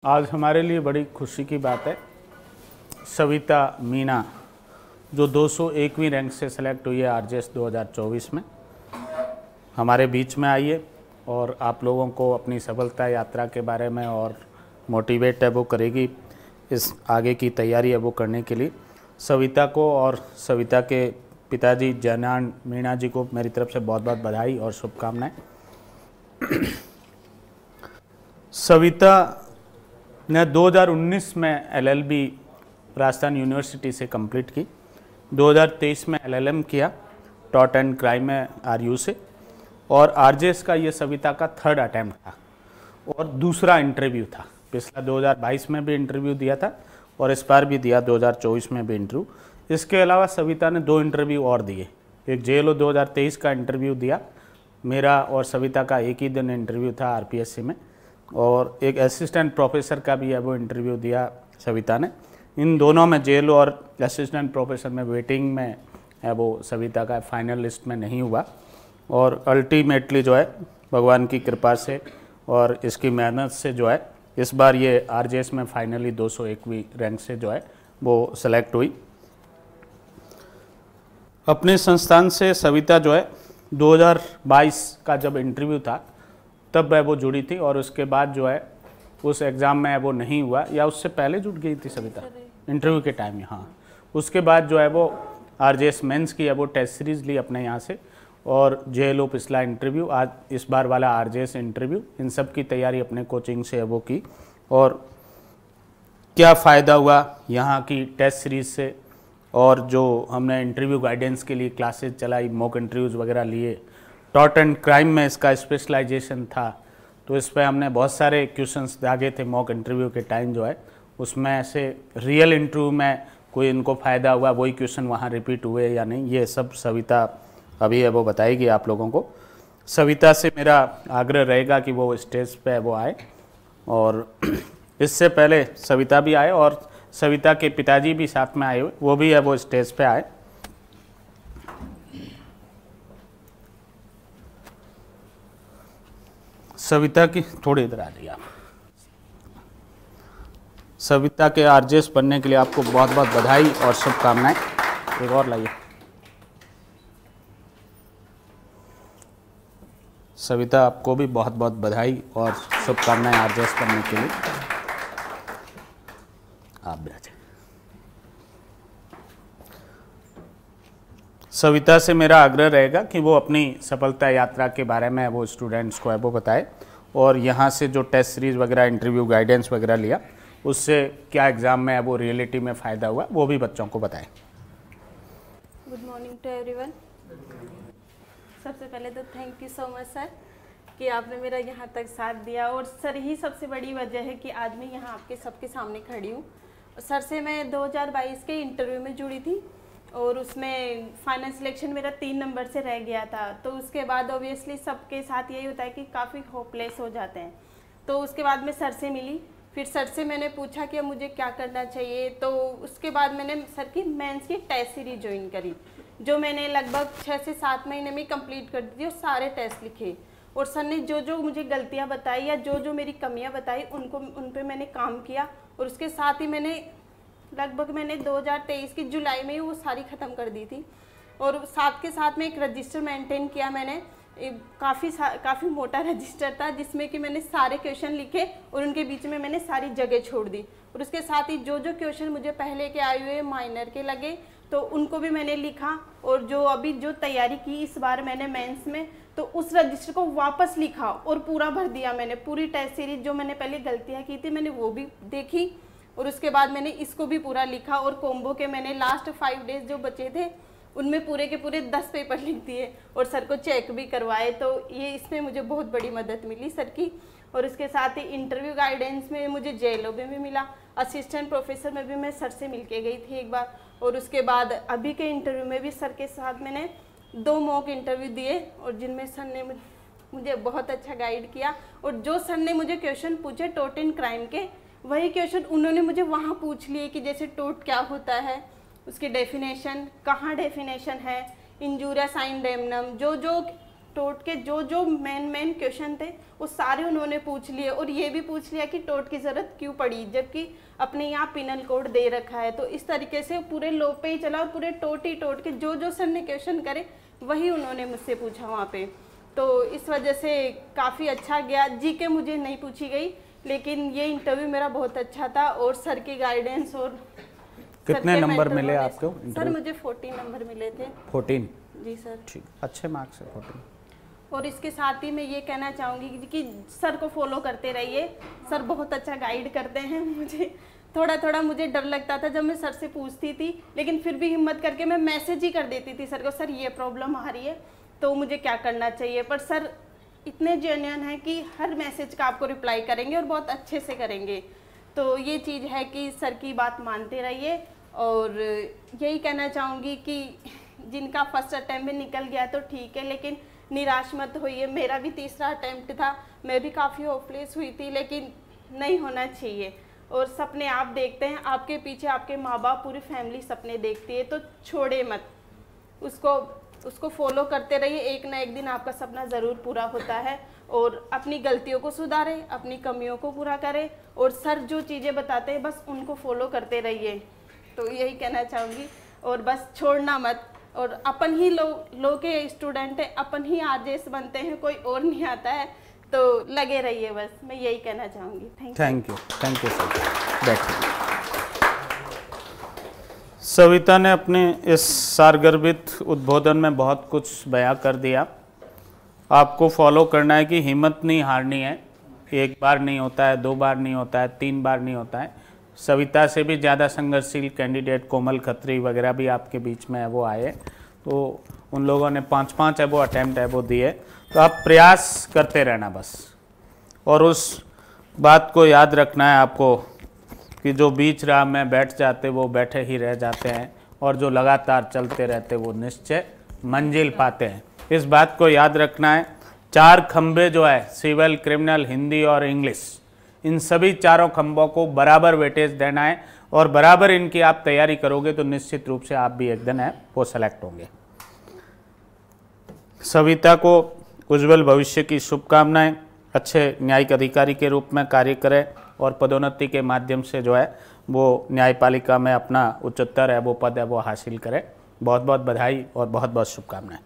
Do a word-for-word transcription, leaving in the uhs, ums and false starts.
आज हमारे लिए बड़ी खुशी की बात है, सविता मीना जो दो सौ एकवीं रैंक से सेलेक्ट हुई है आरजेएस दो हज़ार चौबीस में, हमारे बीच में आई है और आप लोगों को अपनी सफलता यात्रा के बारे में और मोटिवेट है वो करेगी। इस आगे की तैयारी है वो करने के लिए सविता को और सविता के पिताजी जयनान मीणा जी को मेरी तरफ से बहुत बहुत बधाई और शुभकामनाएं। सविता ने दो हज़ार उन्नीस में एलएलबी राजस्थान यूनिवर्सिटी से कंप्लीट की, दो हज़ार तेईस में एलएलएम किया टॉट एंड क्राइम में आरयू से, और आरजेएस का ये सविता का थर्ड अटैम्प्ट था और दूसरा इंटरव्यू था। पिछला दो हज़ार बाईस में भी इंटरव्यू दिया था और इस बार भी दिया दो हज़ार चौबीस में भी इंटरव्यू। इसके अलावा सविता ने दो इंटरव्यू और दिए, एक जेएलओ दो हज़ार तेईस का इंटरव्यू दिया, मेरा और सविता का एक ही दिन इंटरव्यू था आरपीएससी में, और एक असिस्टेंट प्रोफेसर का भी है वो इंटरव्यू दिया सविता ने। इन दोनों में जेएलओ और असिस्टेंट प्रोफेसर में वेटिंग में है वो सविता का फाइनल लिस्ट में नहीं हुआ, और अल्टीमेटली जो है भगवान की कृपा से और इसकी मेहनत से जो है इस बार ये आरजेएस में फाइनली दो सौ एकवीं रैंक से जो है वो सेलेक्ट हुई। अपने संस्थान से सविता जो है दो हज़ार बाईस का जब इंटरव्यू था तब वह वो जुड़ी थी, और उसके बाद जो है उस एग्ज़ाम में वो नहीं हुआ, या उससे पहले जुड़ गई थी सविता इंटरव्यू के टाइम में। हाँ, उसके बाद जो है वो आरजेएस मेंस की है वो टेस्ट सीरीज़ ली अपने यहाँ से, और जेएलओ पिछला इंटरव्यू, आज इस बार वाला आरजेएस इंटरव्यू, इन सब की तैयारी अपने कोचिंग से है वो की। और क्या फ़ायदा हुआ यहाँ की टेस्ट सीरीज़ से, और जो हमने इंटरव्यू गाइडेंस के लिए क्लासेस चलाई, मॉक इंटरव्यूज़ वगैरह लिए, टॉट एंड क्राइम में इसका स्पेशलाइजेशन था, तो इस पर हमने बहुत सारे क्वेश्चंस दागे थे मॉक इंटरव्यू के टाइम जो है, उसमें से रियल इंटरव्यू में कोई इनको फ़ायदा हुआ, वही क्वेश्चन वहाँ रिपीट हुए या नहीं, ये सब सविता अभी है वो बताएगी आप लोगों को। सविता से मेरा आग्रह रहेगा कि वो स्टेज पे वो आए, और इससे पहले सविता भी आए और सविता के पिताजी भी साथ में आए हुए, वो भी है वो स्टेज पे आए। सविता की थोड़ी इधर आ जाइए आप। सविता के आरजेएस बनने के लिए आपको बहुत बहुत बधाई और शुभकामनाएं। एक और लाइए। सविता आपको भी बहुत बहुत बधाई और शुभकामनाएं आरजेएस बनने के लिए। आप भी आ जाइए। सविता से मेरा आग्रह रहेगा कि वो अपनी सफलता यात्रा के बारे में वो स्टूडेंट्स को है वो बताए, और यहाँ से जो टेस्ट सीरीज़ वगैरह इंटरव्यू गाइडेंस वगैरह लिया उससे क्या एग्ज़ाम में है वो रियलिटी में फ़ायदा हुआ वो भी बच्चों को बताएं। Good morning to everyone. सबसे पहले तो thank you so much sir कि आपने मेरा यहाँ तक साथ दिया, और सर ही सबसे बड़ी वजह है कि आज मैं यहाँ आपके सबके सामने खड़ी हूँ। सर से मैं दो हज़ार बाईस के इंटरव्यू में जुड़ी थी और उसमें फाइनल सिलेक्शन मेरा तीन नंबर से रह गया था, तो उसके बाद ऑब्वियसली सबके साथ यही होता है कि काफ़ी होपलेस हो जाते हैं। तो उसके बाद मैं सर से मिली, फिर सर से मैंने पूछा कि मुझे क्या करना चाहिए, तो उसके बाद मैंने सर की मेंस की टेस्ट सीरीज ज्वाइन करी, जो मैंने लगभग छः से सात महीने में कंप्लीट कर दी और सारे टेस्ट लिखे, और सर ने जो जो मुझे गलतियां बताई या जो जो मेरी कमियां बताई उनको उन पे मैंने काम किया, और उसके साथ ही मैंने लगभग मैंने दो हज़ार तेईस की जुलाई में ही वो सारी ख़त्म कर दी थी। और साथ के साथ में एक रजिस्टर मेंटेन किया मैंने, काफ़ी काफ़ी मोटा रजिस्टर था जिसमें कि मैंने सारे क्वेश्चन लिखे और उनके बीच में मैंने सारी जगह छोड़ दी, और उसके साथ ही जो जो क्वेश्चन मुझे पहले के आए हुए माइनर के लगे तो उनको भी मैंने लिखा, और जो अभी जो तैयारी की इस बार मैंने मेंस में, तो उस रजिस्टर को वापस लिखा और पूरा भर दिया मैंने। पूरी टेस्ट सीरीज जो मैंने पहले गलतियाँ की थी मैंने वो भी देखी, और उसके बाद मैंने इसको भी पूरा लिखा, और कॉम्बो के मैंने लास्ट फाइव डेज जो बचे थे उनमें पूरे के पूरे दस पेपर लिख दिए और सर को चेक भी करवाए, तो ये इसमें मुझे बहुत बड़ी मदद मिली सर की। और इसके साथ ही इंटरव्यू गाइडेंस में मुझे जेएलओ में भी मिला, असिस्टेंट प्रोफेसर में भी मैं सर से मिल के गई थी एक बार, और उसके बाद अभी के इंटरव्यू में भी सर के साथ मैंने दो मॉक इंटरव्यू दिए, और जिनमें सर ने मुझे बहुत अच्छा गाइड किया, और जो सर ने मुझे क्वेश्चन पूछे टॉट एंड क्राइम के, वही क्वेश्चन उन्होंने मुझे वहाँ पूछ लिए कि जैसे टॉट क्या होता है, उसकी डेफिनेशन, कहाँ डेफिनेशन है, इंजूरिया साइन डेमनम, जो जो टोट के जो जो मेन मेन क्वेश्चन थे वो सारे उन्होंने पूछ लिए, और ये भी पूछ लिया कि टोट की ज़रूरत क्यों पड़ी जबकि अपने यहाँ पिनल कोड दे रखा है। तो इस तरीके से पूरे लो पे ही चला और पूरे टोट ही टोट के जो जो सर ने क्वेश्चन करे वही उन्होंने मुझसे पूछा वहाँ पे। तो इस वजह से काफ़ी अच्छा गया। जी के मुझे नहीं पूछी गई, लेकिन ये इंटरव्यू मेरा बहुत अच्छा था और सर की गाइडेंस और कितने नंबर मिले आपको? सर मुझे फोर्टीन नंबर मिले थे। फोर्टीन? जी सर। ठीक, अच्छे मार्क्स है फोर्टीन। और इसके साथ ही मैं ये कहना चाहूँगी कि सर को फॉलो करते रहिए, सर बहुत अच्छा गाइड करते हैं। मुझे थोड़ा थोड़ा मुझे डर लगता था जब मैं सर से पूछती थी, लेकिन फिर भी हिम्मत करके मैं मैसेज ही कर देती थी सर को, सर ये प्रॉब्लम आ रही है तो मुझे क्या करना चाहिए। पर सर इतने जेन्युइन हैं कि हर मैसेज का आपको रिप्लाई करेंगे और बहुत अच्छे से करेंगे। तो ये चीज़ है कि सर की बात मानते रहिए। और यही कहना चाहूँगी कि जिनका फर्स्ट अटैम्प्ट में निकल गया तो ठीक है, लेकिन निराश मत होइए। मेरा भी तीसरा अटैम्प्ट था, मैं भी काफ़ी होपलेस हुई थी, लेकिन नहीं होना चाहिए। और सपने आप देखते हैं, आपके पीछे आपके माँ बाप पूरी फैमिली सपने देखती है, तो छोड़े मत उसको, उसको फॉलो करते रहिए। एक ना एक दिन आपका सपना ज़रूर पूरा होता है। और अपनी गलतियों को सुधारें, अपनी कमियों को पूरा करें, और सर जो चीज़ें बताते हैं बस उनको फॉलो करते रहिए। तो यही कहना चाहूँगी। और बस छोड़ना मत। और अपन ही लो लो के स्टूडेंट हैं, अपन ही आरजेस बनते हैं, कोई और नहीं आता है। तो लगे रहिए, बस मैं यही कहना चाहूँगी। Thank thank you thank you sir. बैठिए। सविता ने अपने इस सारगर्भित उद्बोधन में बहुत कुछ बयां कर दिया। आपको फॉलो करना है कि हिम्मत नहीं हारनी है। एक बार नहीं होता है, दो बार नहीं होता है, तीन बार नहीं होता है। सविता से भी ज़्यादा संघर्षशील कैंडिडेट कोमल खत्री वगैरह भी आपके बीच में है वो आए, तो उन लोगों ने पाँच पाँच है वो अटैम्प्ट है वो दिए। तो आप प्रयास करते रहना बस, और उस बात को याद रखना है आपको कि जो बीच राह में बैठ जाते वो बैठे ही रह जाते हैं, और जो लगातार चलते रहते वो निश्चय मंजिल पाते हैं। इस बात को याद रखना है। चार खंबे जो है, सिविल, क्रिमिनल, हिंदी और इंग्लिश, इन सभी चारों खंभों को बराबर वेटेज देना है, और बराबर इनकी आप तैयारी करोगे तो निश्चित रूप से आप भी एक दिन है वो सेलेक्ट होंगे। सविता को उज्जवल भविष्य की शुभकामनाएं। अच्छे न्यायिक अधिकारी के रूप में कार्य करें और पदोन्नति के माध्यम से जो है वो न्यायपालिका में अपना उच्चतर है वो पद है वो हासिल करें। बहुत बहुत बधाई और बहुत बहुत शुभकामनाएं।